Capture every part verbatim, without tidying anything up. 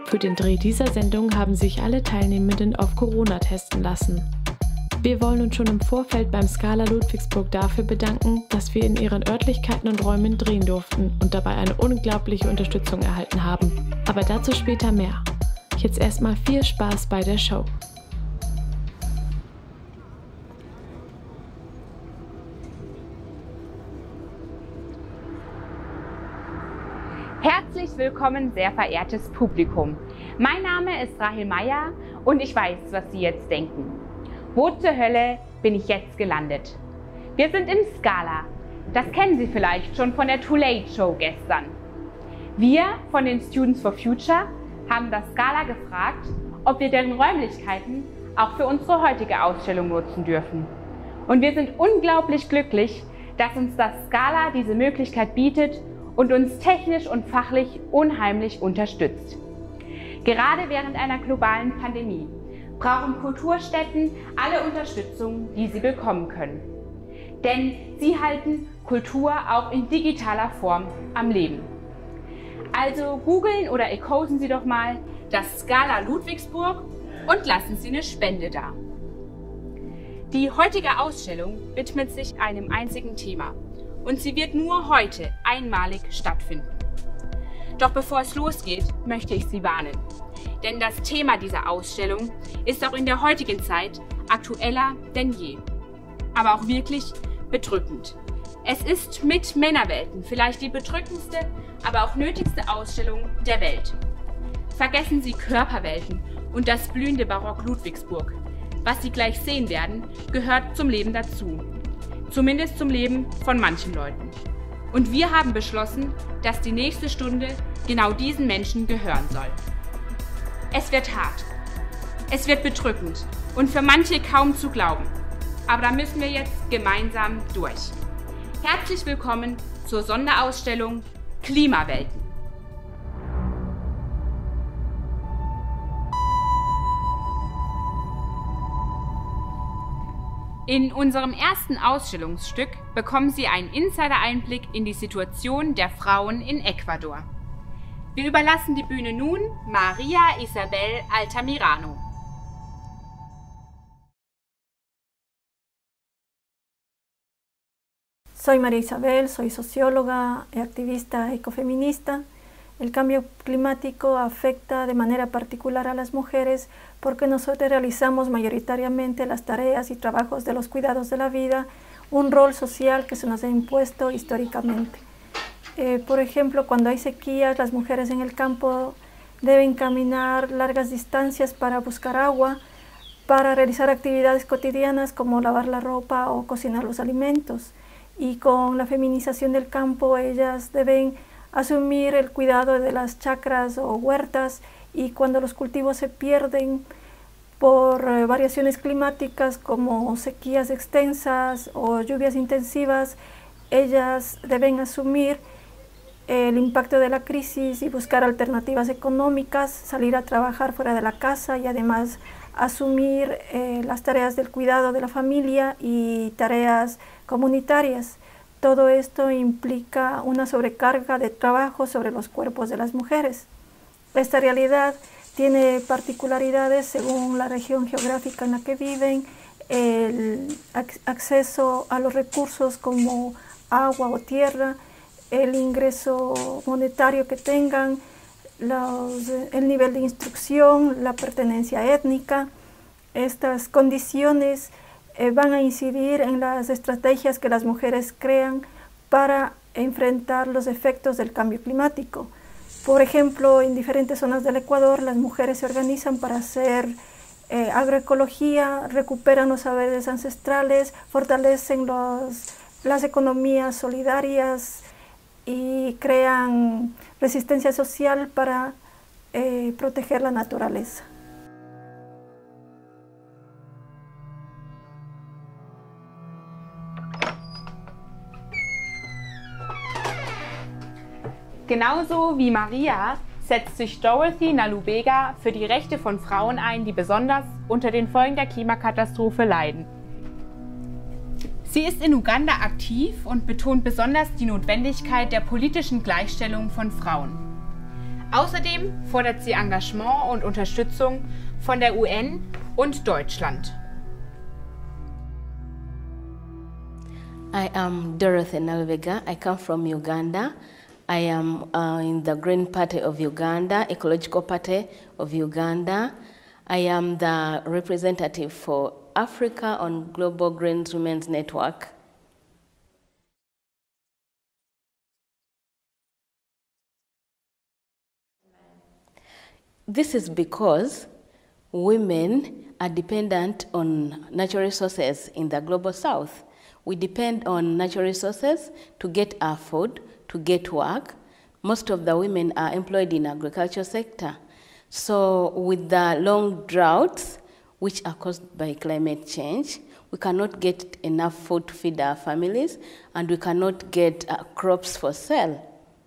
Für den Dreh dieser Sendung haben sich alle Teilnehmenden auf Corona testen lassen. Wir wollen uns schon im Vorfeld beim Scala Ludwigsburg dafür bedanken, dass wir in ihren Örtlichkeiten und Räumen drehen durften und dabei eine unglaubliche Unterstützung erhalten haben. Aber dazu später mehr. Jetzt erstmal viel Spaß bei der Show. Herzlich willkommen, sehr verehrtes Publikum. Mein Name ist Rahel Meyer und ich weiß, was Sie jetzt denken. Wo zur Hölle bin ich jetzt gelandet? Wir sind im Scala. Das kennen Sie vielleicht schon von der Too Late Show gestern. Wir von den Students for Future haben das Scala gefragt, ob wir deren Räumlichkeiten auch für unsere heutige Ausstellung nutzen dürfen. Und wir sind unglaublich glücklich, dass uns das Scala diese Möglichkeit bietet und uns technisch und fachlich unheimlich unterstützt. Gerade während einer globalen Pandemie brauchen Kulturstätten alle Unterstützung, die sie bekommen können. Denn sie halten Kultur auch in digitaler Form am Leben. Also googeln oder echosen Sie doch mal das Scala Ludwigsburg und lassen Sie eine Spende da. Die heutige Ausstellung widmet sich einem einzigen Thema und sie wird nur heute einmalig stattfinden. Doch bevor es losgeht, möchte ich Sie warnen. Denn das Thema dieser Ausstellung ist auch in der heutigen Zeit aktueller denn je. Aber auch wirklich bedrückend. Es ist mit Männerwelten vielleicht die bedrückendste, aber auch nötigste Ausstellung der Welt. Vergessen Sie Körperwelten und das blühende Barock Ludwigsburg. Was Sie gleich sehen werden, gehört zum Leben dazu. Zumindest zum Leben von manchen Leuten. Und wir haben beschlossen, dass die nächste Stunde genau diesen Menschen gehören soll. Es wird hart, es wird bedrückend und für manche kaum zu glauben. Aber da müssen wir jetzt gemeinsam durch. Herzlich willkommen zur Sonderausstellung Klimawelten. In unserem ersten Ausstellungsstück bekommen Sie einen Insider-Einblick in die Situation der Frauen in Ecuador. Wir überlassen die Bühne nun María Isabel Altamirano. Soy María Isabel, soy socióloga y activista ecofeminista. El cambio climático afecta de manera particular a las mujeres porque nosotros realizamos mayoritariamente las tareas y trabajos de los cuidados de la vida, un rol social que se nos ha impuesto históricamente. Eh, por ejemplo, cuando hay sequías, las mujeres en el campo deben caminar largas distancias para buscar agua, para realizar actividades cotidianas como lavar la ropa o cocinar los alimentos. Y con la feminización del campo, ellas deben asumir el cuidado de las chacras o huertas, y cuando los cultivos se pierden por eh, variaciones climáticas como sequías extensas o lluvias intensivas, ellas deben asumir el impacto de la crisis y buscar alternativas económicas, salir a trabajar fuera de la casa y además asumir eh, las tareas del cuidado de la familia y tareas comunitarias. Todo esto implica una sobrecarga de trabajo sobre los cuerpos de las mujeres. Esta realidad tiene particularidades según la región geográfica en la que viven, el acceso a los recursos como agua o tierra, el ingreso monetario que tengan, los, el nivel de instrucción, la pertenencia étnica. Estas condiciones eh, van a incidir en las estrategias que las mujeres crean para enfrentar los efectos del cambio climático. Por ejemplo, en diferentes zonas del Ecuador, las mujeres se organizan para hacer eh, agroecología, recuperan los saberes ancestrales, fortalecen los, las economías solidarias y crean resistencia social para eh, proteger la naturaleza. Genauso wie Maria setzt sich Dorothy Nalubega für die Rechte von Frauen ein, die besonders unter den Folgen der Klimakatastrophe leiden. Sie ist in Uganda aktiv und betont besonders die Notwendigkeit der politischen Gleichstellung von Frauen. Außerdem fordert sie Engagement und Unterstützung von der U N und Deutschland. I am Dorothy Nalvega. I come from Uganda. I am uh, in the Green Party of Uganda, Ecological Party of Uganda. I am the representative for Africa on Global Green Women's Network. This is because women are dependent on natural resources in the Global South. We depend on natural resources to get our food, to get work. Most of the women are employed in the agriculture sector. So with the long droughts, which are caused by climate change, we cannot get enough food to feed our families, and we cannot get uh, crops for sale.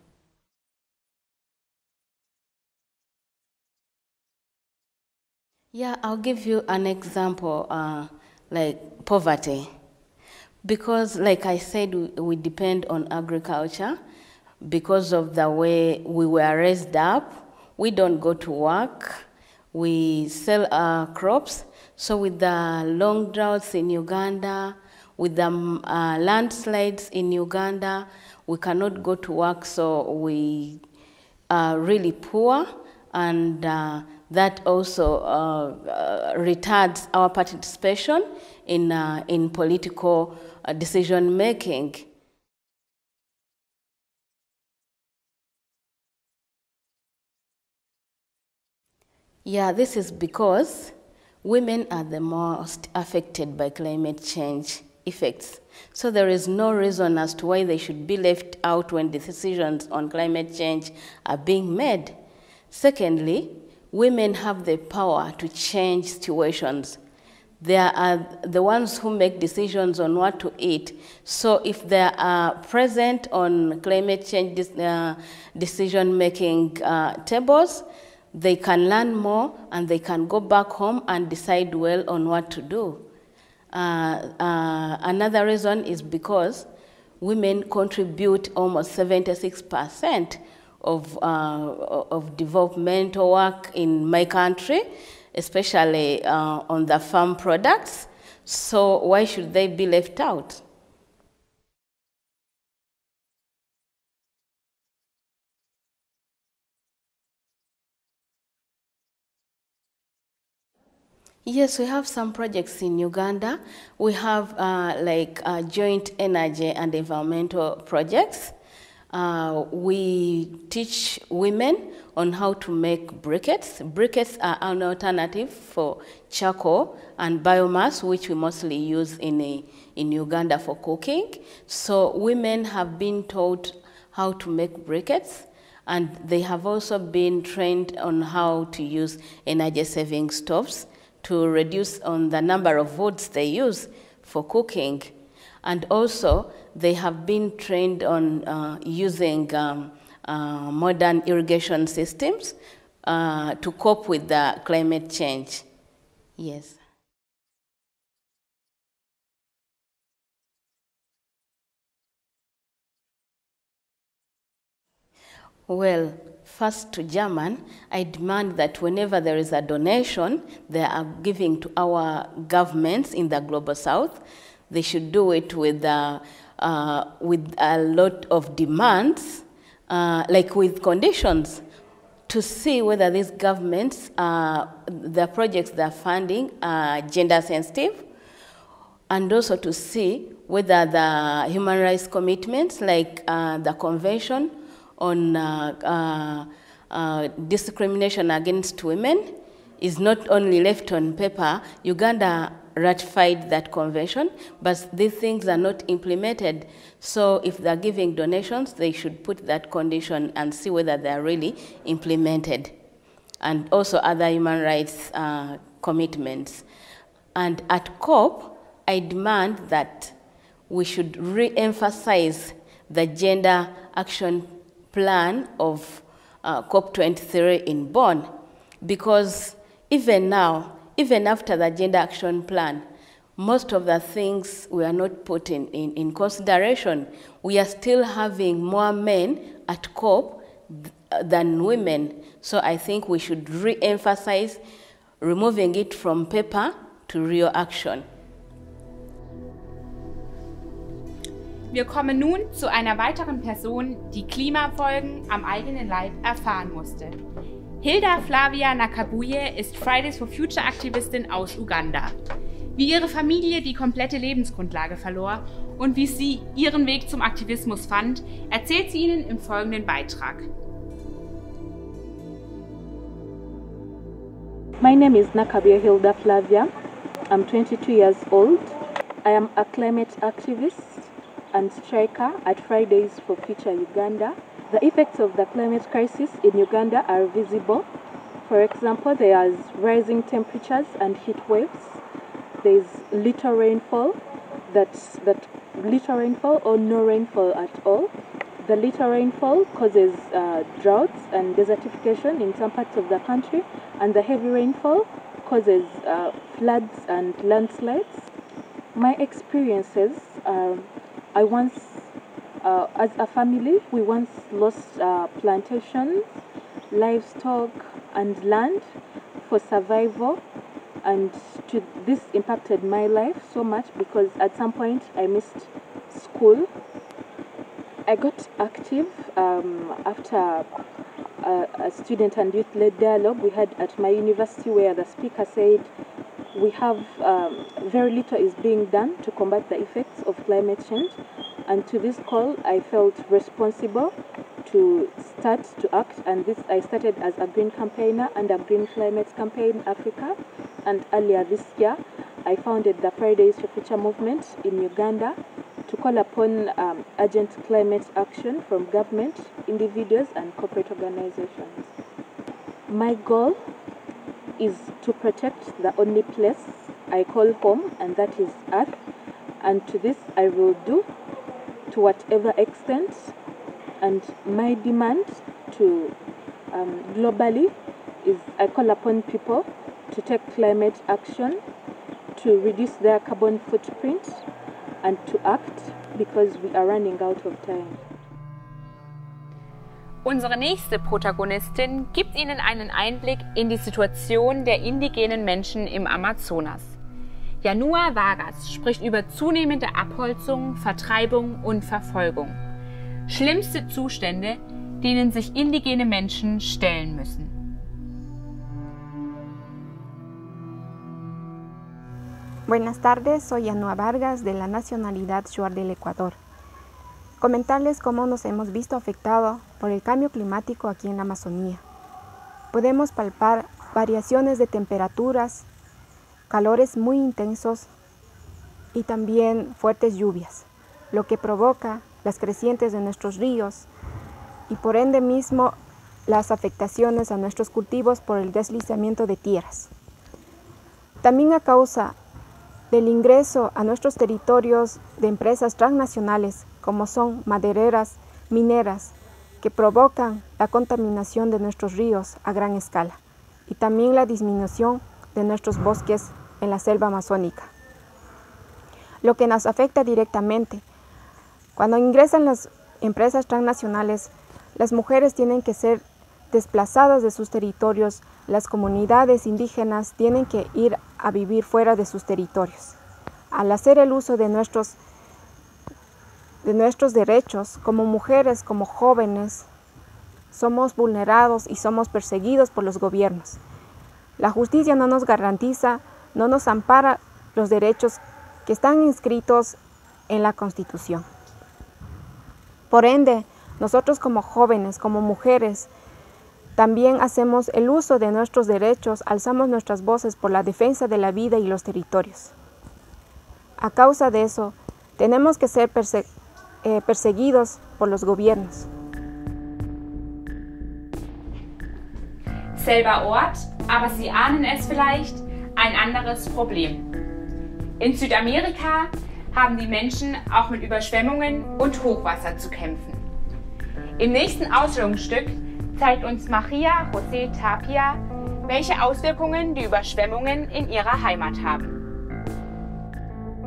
Yeah, I'll give you an example, uh, like poverty. Because, like I said, we, we depend on agriculture. Because of the way we were raised up, we don't go to work, we sell our crops. So with the long droughts in Uganda, with the uh, landslides in Uganda, we cannot go to work, so we are really poor, and uh, that also uh, uh, retards our participation in, uh, in political uh, decision making. Yeah, this is because women are the most affected by climate change effects. So there is no reason as to why they should be left out when decisions on climate change are being made. Secondly, women have the power to change situations. They are the ones who make decisions on what to eat. So if they are present on climate change uh, decision-making uh, tables, they can learn more, and they can go back home and decide well on what to do. Uh, uh, another reason is because women contribute almost seventy-six percent of, uh, of developmental work in my country, especially uh, on the farm products. So why should they be left out? Yes, we have some projects in Uganda. We have uh, like uh, joint energy and environmental projects. Uh, we teach women on how to make briquettes. Briquettes are an alternative for charcoal and biomass, which we mostly use in, a, in Uganda for cooking. So women have been taught how to make briquettes, and they have also been trained on how to use energy-saving stoves to reduce on the number of woods they use for cooking. And also, they have been trained on uh, using um, uh, modern irrigation systems uh, to cope with the climate change. Yes. Well, first to German, I demand that whenever there is a donation they are giving to our governments in the Global South, they should do it with, uh, uh, with a lot of demands, uh, like with conditions, to see whether these governments, uh, the projects they're funding are gender sensitive, and also to see whether the human rights commitments, like uh, the Convention on uh, uh, uh, discrimination against women, is not only left on paper. Uganda ratified that convention, but these things are not implemented. So if they're giving donations, they should put that condition and see whether they're really implemented. And also other human rights uh, commitments. And at COP, I demand that we should re-emphasize the gender action plan of uh, COP twenty-three in Bonn, because even now, even after the gender action plan, most of the things we are not putting in, in consideration. We are still having more men at COP than women. So I think we should re-emphasize removing it from paper to real action. Wir kommen nun zu einer weiteren Person, die Klimafolgen am eigenen Leib erfahren musste. Hilda Flavia Nakabuye ist Fridays for Future Aktivistin aus Uganda. Wie ihre Familie die komplette Lebensgrundlage verlor und wie sie ihren Weg zum Aktivismus fand, erzählt sie Ihnen im folgenden Beitrag. My name is Nakabuye Hilda Flavia. I'm twenty-two years old. I am a climate activist and striker at Fridays for Future Uganda. The effects of the climate crisis in Uganda are visible. For example, there is rising temperatures and heat waves. There is little rainfall, that's, that little rainfall or no rainfall at all. The little rainfall causes uh, droughts and desertification in some parts of the country, and the heavy rainfall causes uh, floods and landslides. My experiences, uh, I once, uh, as a family, we once lost uh, plantations, livestock and land for survival, and to, this impacted my life so much because at some point I missed school. I got active um, after a, a student and youth-led dialogue we had at my university, where the speaker said we have um, very little is being done to combat the effects of climate change, and to this call I felt responsible to start to act, and this I started as a green campaigner under Green Climate Campaign Africa, and earlier this year I founded the Fridays for Future movement in Uganda to call upon um, urgent climate action from government, individuals and corporate organizations. My goal is to protect the only place I call home, and that is Earth, and to this I will do to whatever extent, and my demand to um, globally is I call upon people to take climate action, to reduce their carbon footprint and to act because we are running out of time. Unsere nächste Protagonistin gibt Ihnen einen Einblick in die Situation der indigenen Menschen im Amazonas. Janua Vargas spricht über zunehmende Abholzung, Vertreibung und Verfolgung. Schlimmste Zustände, denen sich indigene Menschen stellen müssen. Buenas tardes, soy Janua Vargas de la nacionalidad Shuar del Ecuador. Comentarles cómo nos hemos visto afectados por el cambio climático aquí en la Amazonía. Podemos palpar variaciones de temperaturas, calores muy intensos y también fuertes lluvias, lo que provoca las crecientes de nuestros ríos y por ende mismo las afectaciones a nuestros cultivos por el deslizamiento de tierras. También a causa del ingreso a nuestros territorios de empresas transnacionales como son madereras, mineras, que provocan la contaminación de nuestros ríos a gran escala y también la disminución de nuestros bosques en la selva amazónica. Lo que nos afecta directamente, cuando ingresan las empresas transnacionales, las mujeres tienen que ser desplazadas de sus territorios, las comunidades indígenas tienen que ir a vivir fuera de sus territorios. Al hacer el uso de nuestros, de nuestros derechos, como mujeres, como jóvenes, somos vulnerados y somos perseguidos por los gobiernos. La justicia no nos garantiza, no nos ampara los derechos que están inscritos en la Constitución. Por ende, nosotros como jóvenes, como mujeres, también hacemos el uso de nuestros derechos, alzamos nuestras voces por la defensa de la vida y los territorios. A causa de eso, tenemos que ser perse eh, perseguidos por los gobiernos. Selber Ort, aber Sie ahnen es vielleicht, ein anderes Problem. In Südamerika haben die Menschen auch mit Überschwemmungen und Hochwasser zu kämpfen. Im nächsten Ausstellungsstück zeigt uns Maria José Tapia, welche Auswirkungen die Überschwemmungen in ihrer Heimat haben.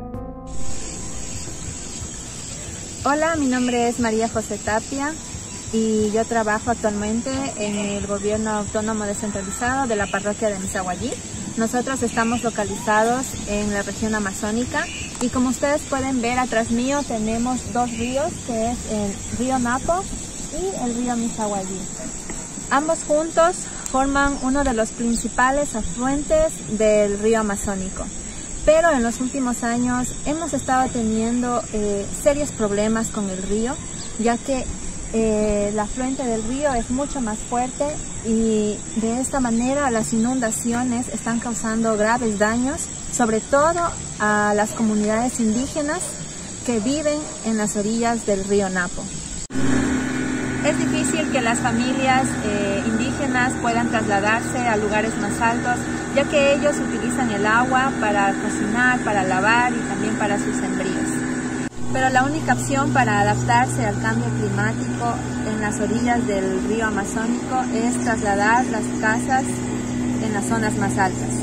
Hola, mi nombre es María José Tapia. y yo trabajo actualmente en el Gobierno Autónomo Descentralizado de la Parroquia de Misahuallí. Nosotros estamos localizados en la región amazónica y como ustedes pueden ver atrás mío tenemos dos ríos, que es el río Napo y el río Misahuallí. Ambos juntos forman uno de los principales afluentes del río amazónico. Pero en los últimos años hemos estado teniendo eh, serios problemas con el río, ya que eh, la afluente del río es mucho más fuerte y de esta manera las inundaciones están causando graves daños, sobre todo a las comunidades indígenas que viven en las orillas del río Napo. Es difícil que las familias eh, indígenas puedan trasladarse a lugares más altos, ya que ellos utilizan el agua para cocinar, para lavar y también para sus sembríos. Pero la única opción para adaptarse al cambio climático en las orillas del río Amazónico es trasladar las casas en las zonas más altas.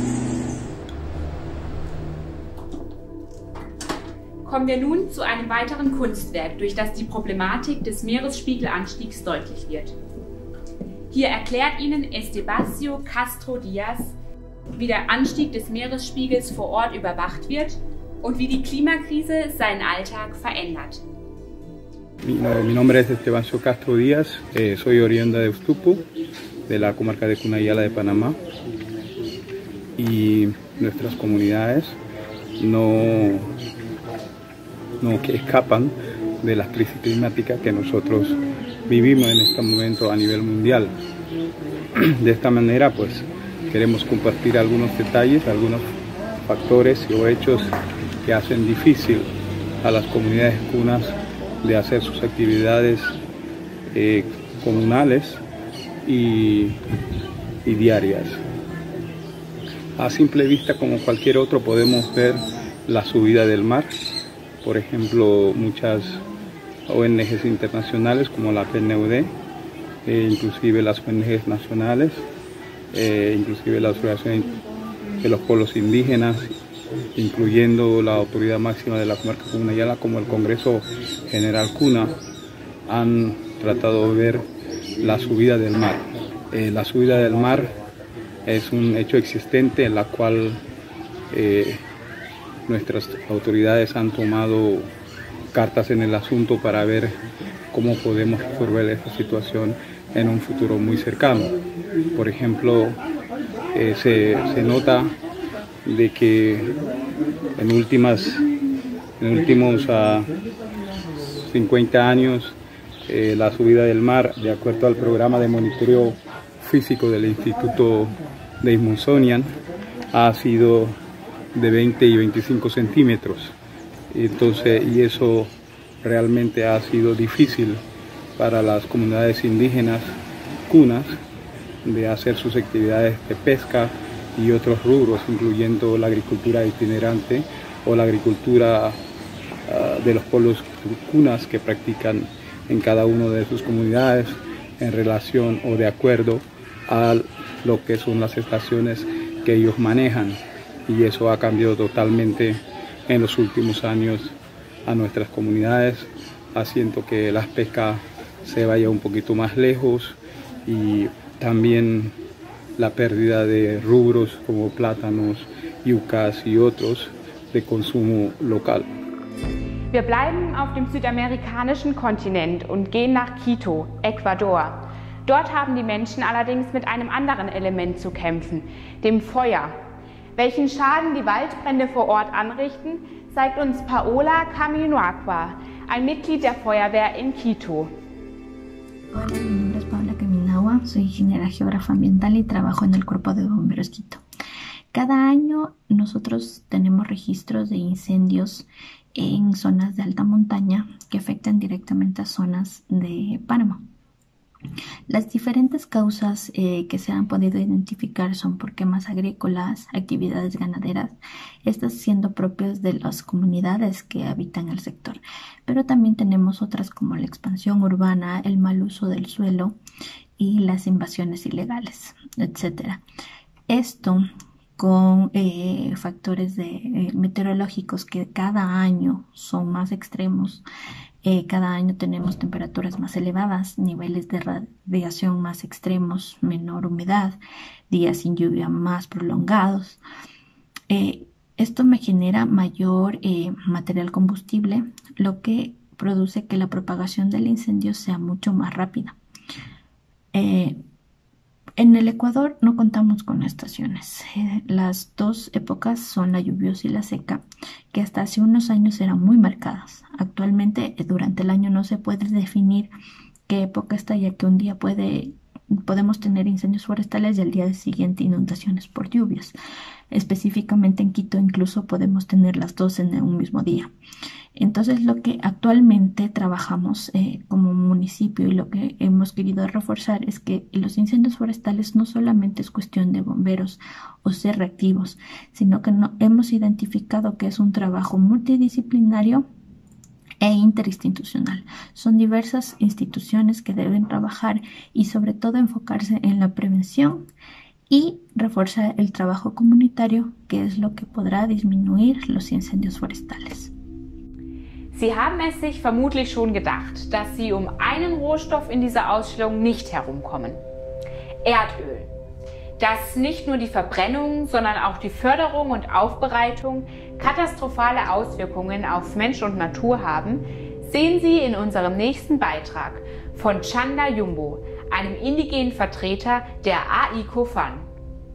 Kommen wir nun zu einem weiteren Kunstwerk, durch das die Problematik des Meeresspiegelanstiegs deutlich wird. Hier erklärt Ihnen Estebacio Castro Díaz, wie der Anstieg des Meeresspiegels vor Ort überwacht wird und wie die Klimakrise seinen Alltag verändert. Mi, mi nombre es Estebacio Castro Díaz, eh, soy oriunda de Ustupu, de la comarca de Cunayala de Panamá, y nuestras comunidades no, no que escapan de las crisis climáticas que nosotros vivimos en este momento a nivel mundial. De esta manera, pues, queremos compartir algunos detalles, algunos factores o hechos que hacen difícil a las comunidades cunas de hacer sus actividades eh, comunales y, y diarias. A simple vista, como cualquier otro, podemos ver la subida del mar. Por ejemplo, muchas O N Ges internacionales como la P N U D, eh, inclusive las O N Ges nacionales, eh, inclusive la Asociación de los Pueblos Indígenas, incluyendo la autoridad máxima de la comarca Cunayala como el Congreso General Cuna, han tratado de ver la subida del mar. Eh, la subida del mar es un hecho existente en la cual eh, nuestras autoridades han tomado cartas en el asunto para ver cómo podemos resolver esta situación en un futuro muy cercano. Por ejemplo, eh, se, se nota de que en, últimas, en últimos uh, cincuenta años eh, la subida del mar, de acuerdo al programa de monitoreo físico del Instituto de Smithsonian, ha sido de veinte y veinticinco centímetros. Entonces, y eso realmente ha sido difícil para las comunidades indígenas cunas de hacer sus actividades de pesca y otros rubros, incluyendo la agricultura itinerante o la agricultura uh, de los pueblos cunas que practican en cada una de sus comunidades en relación o de acuerdo a lo que son las estaciones que ellos manejan. Y eso ha cambiado totalmente en los últimos años a nuestras comunidades, haciendo que la pesca se vaya un poquito más lejos y también la pérdida de rubros como plátanos, yucas y otros de consumo local. Wir bleiben auf dem südamerikanischen Kontinent und gehen nach Quito, Ecuador. Dort haben die Menschen allerdings mit einem anderen Element zu kämpfen, dem Feuer. Welchen Schaden die Waldbrände vor Ort anrichten, zeigt uns Paola Caminagua, ein Mitglied der Feuerwehr in Quito. Hola, mi nombre es Paola Caminagua, soy ingeniera geógrafa ambiental y trabajo en el Cuerpo de Bomberos Quito. Cada año nosotros tenemos registros de incendios en zonas de alta montaña que afectan directamente a zonas de Panamá. Las diferentes causas eh, que se han podido identificar son por quemas agrícolas, actividades ganaderas, estas siendo propias de las comunidades que habitan el sector. Pero también tenemos otras como la expansión urbana, el mal uso del suelo y las invasiones ilegales, etcétera. Esto con eh, factores de, eh, meteorológicos que cada año son más extremos, Eh, cada año tenemos temperaturas más elevadas, niveles de radiación más extremos, menor humedad, días sin lluvia más prolongados. Eh, esto me genera mayor eh, material combustible, lo que produce que la propagación del incendio sea mucho más rápida. Eh, en el Ecuador no contamos con estaciones. Eh, las dos épocas son la lluviosa y la seca, que hasta hace unos años eran muy marcadas. Actualmente, eh, durante el año no se puede definir qué época está, ya que un día puede, podemos tener incendios forestales y al día siguiente inundaciones por lluvias. Específicamente en Quito incluso podemos tener las dos en un mismo día. Entonces, lo que actualmente trabajamos eh, como municipio y lo que hemos querido reforzar es que los incendios forestales no solamente es cuestión de bomberos o ser reactivos, sino que no, hemos identificado que es un trabajo multidisciplinario e interinstitucional. Son diversas instituciones que deben trabajar y sobre todo enfocarse en la prevención y reforzar el trabajo comunitario, que es lo que podrá disminuir los incendios forestales. Sie haben es sich vermutlich schon gedacht, dass Sie um einen Rohstoff in dieser Ausstellung nicht herumkommen. Erdöl. Das nicht nur die Verbrennung, sondern auch die Förderung und Aufbereitung katastrophale Auswirkungen auf Mensch und Natur haben, sehen Sie in unserem nächsten Beitrag von Chanda Yumbo, einem indigenen Vertreter der A I C O F A N.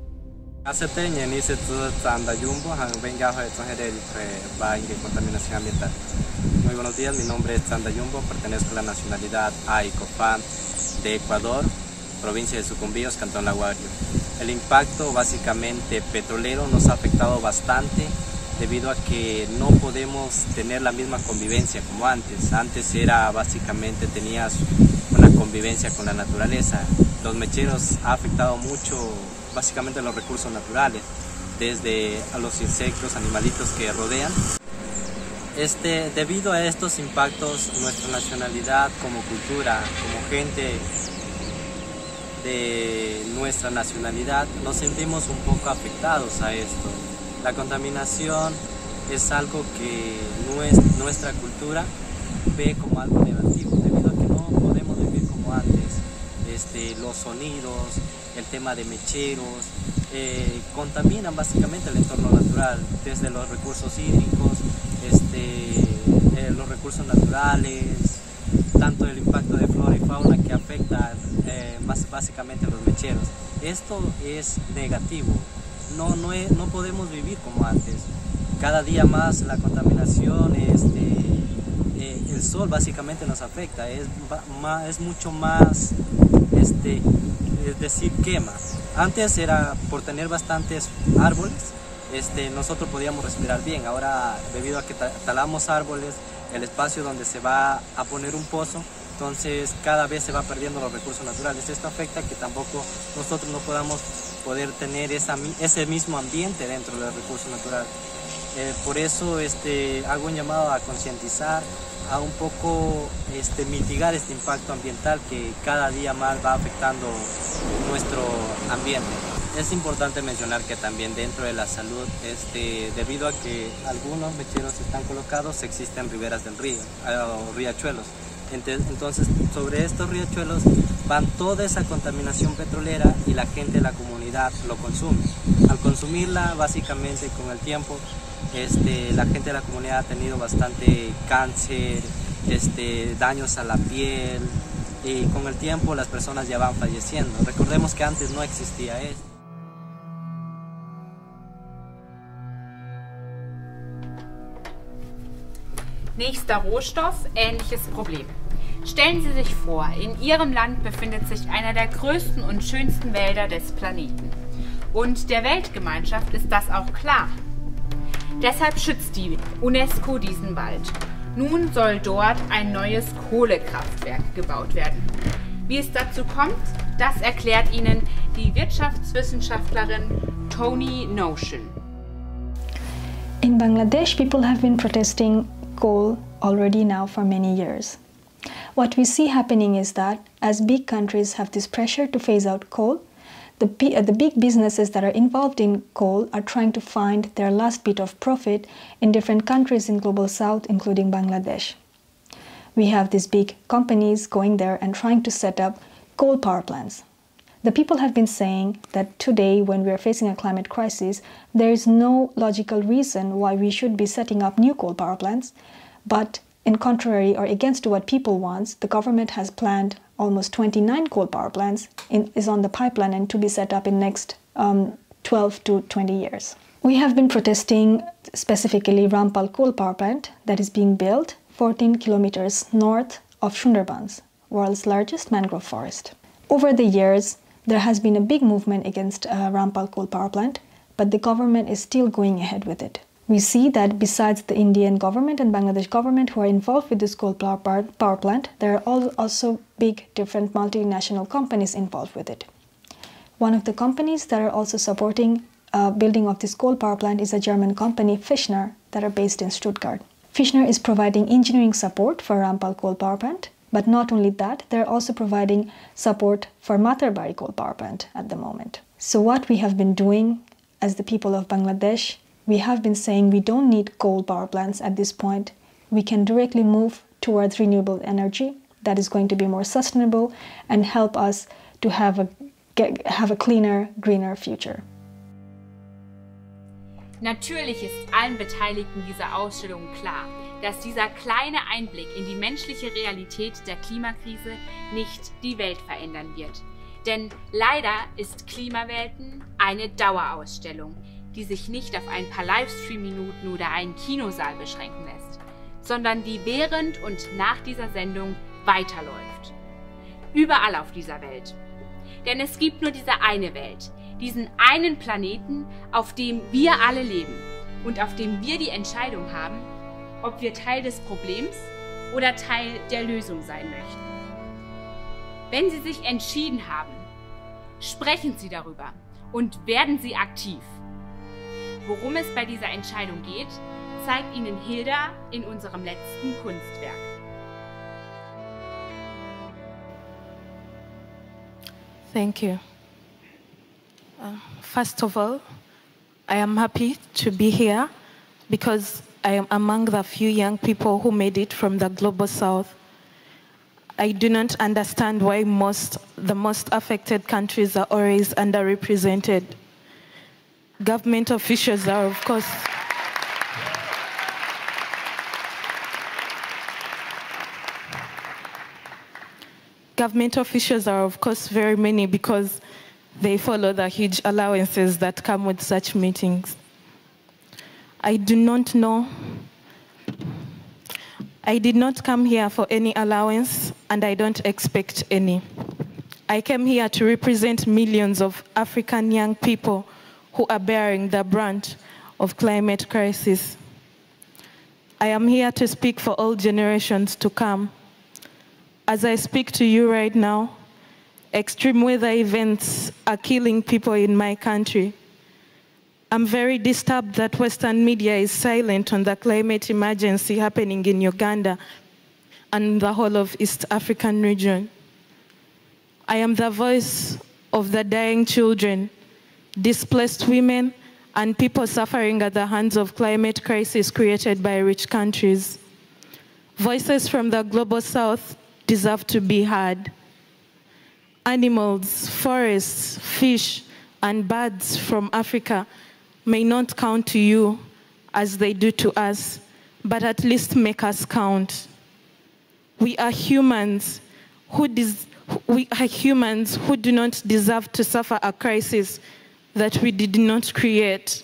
Muy buenos días, mi nombre es Chanda Yumbo, pertenezco a la nacionalidad A I C O F A N de Ecuador, provincia de Sucumbíos, Cantón La Guardia. El impacto básicamente petrolero nos ha afectado bastante debido a que no podemos tener la misma convivencia como antes. Antes era básicamente tenías una convivencia con la naturaleza. Los mecheros ha afectado mucho básicamente los recursos naturales, desde a los insectos, animalitos que rodean. Este, debido a estos impactos, nuestra nacionalidad como cultura, como gente de nuestra nacionalidad, nos sentimos un poco afectados a esto. La contaminación es algo que nuestra cultura ve como algo negativo, debido a que no podemos vivir como antes. Este, los sonidos, el tema de mecheros, eh, contaminan básicamente el entorno natural, desde los recursos hídricos, este, eh, los recursos naturales, tanto el impacto de flora y fauna que afecta eh, más básicamente a los mecheros. Esto es negativo, no, no, es, no podemos vivir como antes. Cada día más la contaminación, este, eh, el sol básicamente nos afecta, es, es mucho más, este, es decir, quema. Antes era por tener bastantes árboles, Este, nosotros podíamos respirar bien. Ahora, debido a que talamos árboles, el espacio donde se va a poner un pozo, entonces cada vez se va perdiendo los recursos naturales. Esto afecta que tampoco nosotros no podamos poder tener esa, ese mismo ambiente dentro del recurso natural. Eh, por eso este, hago un llamado a concientizar, a un poco este, mitigar este impacto ambiental que cada día más va afectando nuestro ambiente. Es importante mencionar que también dentro de la salud, este, debido a que algunos mecheros están colocados, existen riberas del río, o riachuelos. Entonces, sobre estos riachuelos van toda esa contaminación petrolera y la gente de la comunidad lo consume. Al consumirla, básicamente con el tiempo, este, la gente de la comunidad ha tenido bastante cáncer, este, daños a la piel, y con el tiempo las personas ya van falleciendo. Recordemos que antes no existía esto. Nächster Rohstoff, ähnliches Problem. Stellen Sie sich vor, in Ihrem Land befindet sich einer der größten und schönsten Wälder des Planeten. Und der Weltgemeinschaft ist das auch klar. Deshalb schützt die UNESCO diesen Wald. Nun soll dort ein neues Kohlekraftwerk gebaut werden. Wie es dazu kommt, das erklärt Ihnen die Wirtschaftswissenschaftlerin Toni Notion. In Bangladesh, people have been protesting coal already now for many years. What we see happening is that as big countries have this pressure to phase out coal, the, uh, the big businesses that are involved in coal are trying to find their last bit of profit in different countries in Global South, including Bangladesh. we have these big companies going there and trying to set up coal power plants. The people have been saying that today, when we are facing a climate crisis, there is no logical reason why we should be setting up new coal power plants. But in contrary or against what people want, the government has planned almost twenty-nine coal power plants in, is on the pipeline and to be set up in next um, twelve to twenty years. We have been protesting specifically Rampal coal power plant that is being built fourteen kilometers north of Sundarbans, world's largest mangrove forest. Over the years, there has been a big movement against uh, Rampal coal power plant, but the government is still going ahead with it. We see that besides the Indian government and Bangladesh government who are involved with this coal power plant, there are also big different multinational companies involved with it. One of the companies that are also supporting uh, building of this coal power plant is a German company, Fischner, that are based in Stuttgart. Fischner is providing engineering support for Rampal coal power plant, but not only that, they're also providing support for Matarbari coal power plant at the moment. So what we have been doing as the people of Bangladesh, we have been saying we don't need coal power plants at this point. We can directly move towards renewable energy that is going to be more sustainable and help us to have a, get, have a cleaner, greener future. Natürlich ist allen Beteiligten dieser Ausstellung klar, dass dieser kleine Einblick in die menschliche Realität der Klimakrise nicht die Welt verändern wird. Denn leider ist Klimawelten eine Dauerausstellung, die sich nicht auf ein paar Livestream-Minuten oder einen Kinosaal beschränken lässt, sondern die während und nach dieser Sendung weiterläuft. Überall auf dieser Welt. Denn es gibt nur diese eine Welt, diesen einen Planeten, auf dem wir alle leben und auf dem wir die Entscheidung haben, ob wir Teil des Problems oder Teil der Lösung sein möchten. Wenn Sie sich entschieden haben, sprechen Sie darüber und werden Sie aktiv. Worum es bei dieser Entscheidung geht, zeigt Ihnen Hilda in unserem letzten Kunstwerk. Thank you. Uh, first of all, I am happy to be here because I am among the few young people who made it from the global south. I do not understand why most, the most affected countries are always underrepresented. Government officials are, of course, government officials are, of course, very many because they follow the huge allowances that come with such meetings. I do not know. I did not come here for any allowance, and I don't expect any. I came here to represent millions of African young people who are bearing the brunt of climate crisis. I am here to speak for all generations to come. As I speak to you right now, extreme weather events are killing people in my country. I'm very disturbed that Western media is silent on the climate emergency happening in Uganda and the whole of East African region. I am the voice of the dying children, displaced women, and people suffering at the hands of climate crisis created by rich countries. Voices from the global south deserve to be heard. Animals, forests, fish, and birds from Africa may not count to you as they do to us, but at least make us count. We are humans who, we are humans who do not deserve to suffer a crisis that we did not create.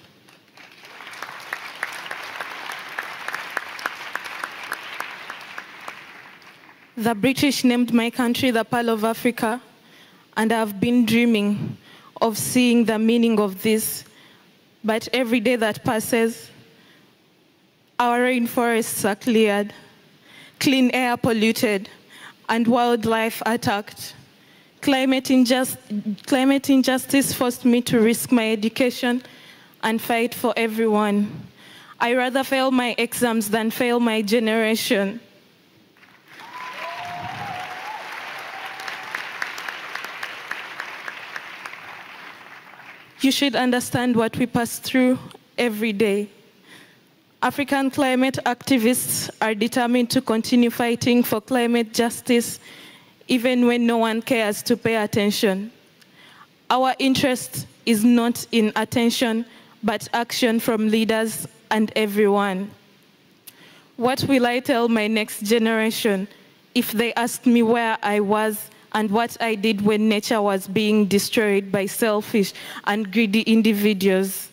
The British named my country the Pearl of Africa, and I've been dreaming of seeing the meaning of this. But every day that passes, our rainforests are cleared, clean air polluted, and wildlife attacked. Climate, injust climate injustice forced me to risk my education and fight for everyone. I rather fail my exams than fail my generation. You should understand what we pass through every day. African climate activists are determined to continue fighting for climate justice even when no one cares to pay attention. Our interest is not in attention, but action from leaders and everyone. What will I tell my next generation if they ask me where I was and what I did when nature was being destroyed by selfish and greedy individuals?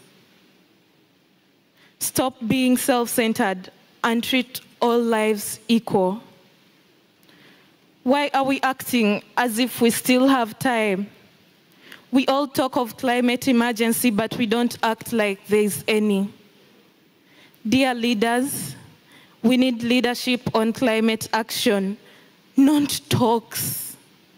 Stop being self-centered and treat all lives equal. Why are we acting as if we still have time? We all talk of climate emergency, but we don't act like there's any. Dear leaders, we need leadership on climate action, not talks.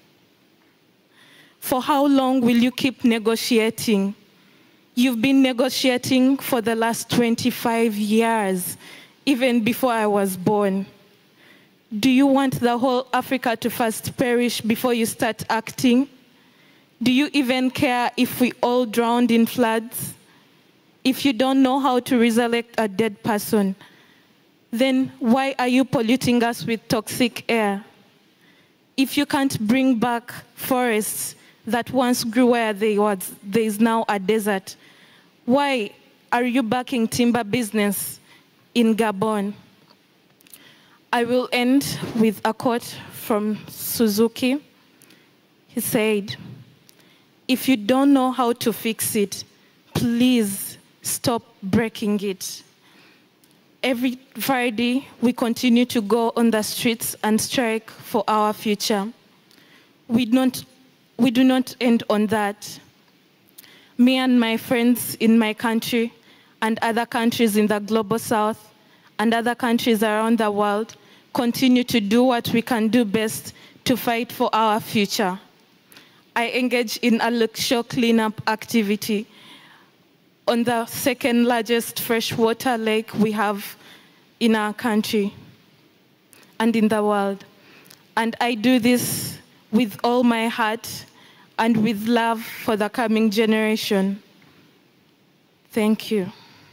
For how long will you keep negotiating? You've been negotiating for the last twenty-five years, even before I was born. Do you want the whole Africa to first perish before you start acting? Do you even care if we all drowned in floods? If you don't know how to resurrect a dead person, then why are you polluting us with toxic air? If you can't bring back forests that once grew where they was, there is now a desert, why are you backing timber business in Gabon? I will end with a quote from Suzuki. He said, "If you don't know how to fix it, please stop breaking it." Every Friday, we continue to go on the streets and strike for our future. We don't, we do not end on that. Me and my friends in my country and other countries in the global south and other countries around the world continue to do what we can do best to fight for our future. I engage in a luxury cleanup activity on the second largest freshwater lake we have in our country and in the world. And I do this with all my heart and with love for the coming generation. Thank you.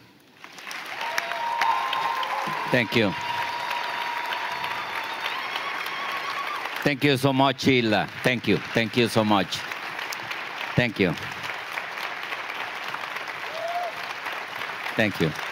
Thank you. Thank you so much, Hilda. Thank you. Thank you so much. Thank you. Thank you.